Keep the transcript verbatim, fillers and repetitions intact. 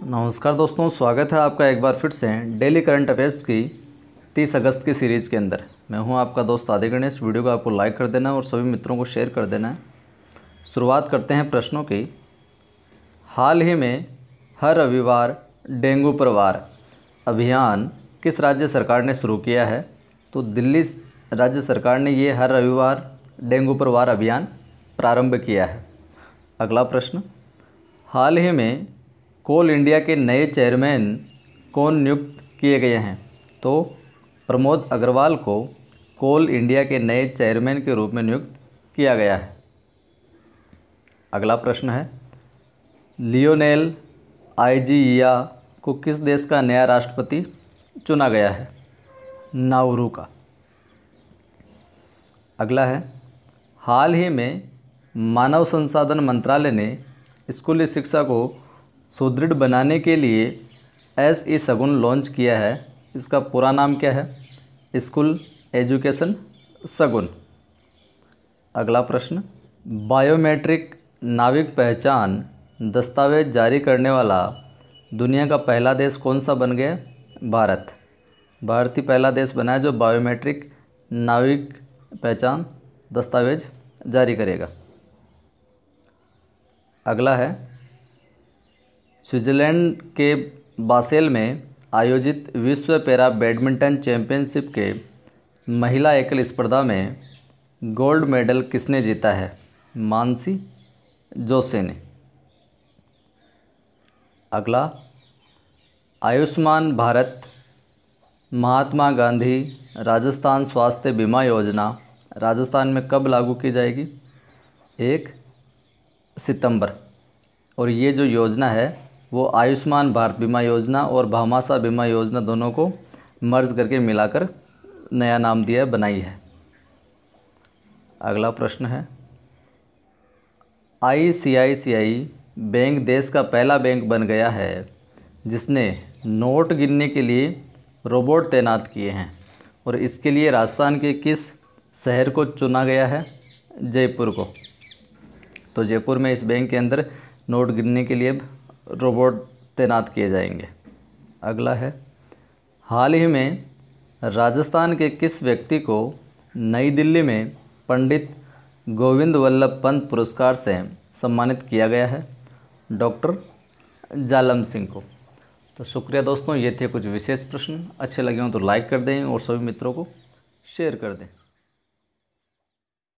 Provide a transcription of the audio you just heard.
नमस्कार दोस्तों, स्वागत है आपका एक बार फिर से डेली करंट अफेयर्स की तीस अगस्त की सीरीज़ के अंदर। मैं हूं आपका दोस्त आदि गणेश। वीडियो को आपको लाइक कर देना है और सभी मित्रों को शेयर कर देना है। शुरुआत करते हैं प्रश्नों की। हाल ही में हर रविवार डेंगू पर वार अभियान किस राज्य सरकार ने शुरू किया है? तो दिल्ली राज्य सरकार ने ये हर रविवार डेंगू पर वार अभियान प्रारंभ किया है। अगला प्रश्न, हाल ही में कोल इंडिया के नए चेयरमैन कौन नियुक्त किए गए हैं? तो प्रमोद अग्रवाल को कोल इंडिया के नए चेयरमैन के रूप में नियुक्त किया गया है। अगला प्रश्न है, लियोनेल आइजिया को किस देश का नया राष्ट्रपति चुना गया है? नाउरू का। अगला है, हाल ही में मानव संसाधन मंत्रालय ने स्कूली शिक्षा को सुदृढ़ बनाने के लिए एस ई शगुन लॉन्च किया है। इसका पूरा नाम क्या है? School education Shagun. अगला प्रश्न, बायोमेट्रिक नाविक पहचान दस्तावेज जारी करने वाला दुनिया का पहला देश कौन सा बन गया? भारत। भारत ही पहला देश बना है जो बायोमेट्रिक नाविक पहचान दस्तावेज जारी करेगा। अगला है, स्विट्ज़रलैंड के बासेल में आयोजित विश्व पैरा बैडमिंटन चैंपियनशिप के महिला एकल स्पर्धा में गोल्ड मेडल किसने जीता है? मानसी जोशी ने। अगला, आयुष्मान भारत महात्मा गांधी राजस्थान स्वास्थ्य बीमा योजना राजस्थान में कब लागू की जाएगी? एक सितंबर। और ये जो योजना है वो आयुष्मान भारत बीमा योजना और भामाशाह बीमा योजना दोनों को मर्ज करके मिलाकर नया नाम दिया है, बनाई है। अगला प्रश्न है, आई सी आई सी आई बैंक देश का पहला बैंक बन गया है जिसने नोट गिनने के लिए रोबोट तैनात किए हैं और इसके लिए राजस्थान के किस शहर को चुना गया है? जयपुर को। तो जयपुर में इस बैंक के अंदर नोट गिनने के लिए रोबोट तैनात किए जाएंगे। अगला है, हाल ही में राजस्थान के किस व्यक्ति को नई दिल्ली में पंडित गोविंद वल्लभ पंत पुरस्कार से सम्मानित किया गया है? डॉक्टर जालम सिंह को। तो शुक्रिया दोस्तों, ये थे कुछ विशेष प्रश्न। अच्छे लगे हों तो लाइक कर दें और सभी मित्रों को शेयर कर दें।